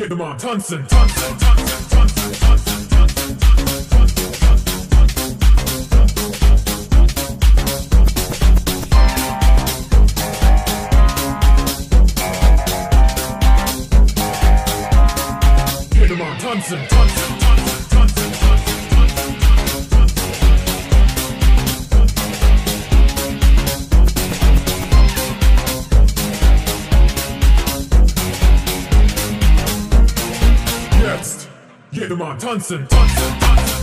Jedem mal tanzen, tanzen, tanzen, tanzen, tanzen, tanzen, tanzen, tanzen. Jedem mal tanzen, tanzen, tanzen, tanzen, tanzen, tanzen, tanzen. Jetzt, jedem mal tanzen, tanzen, tanzen.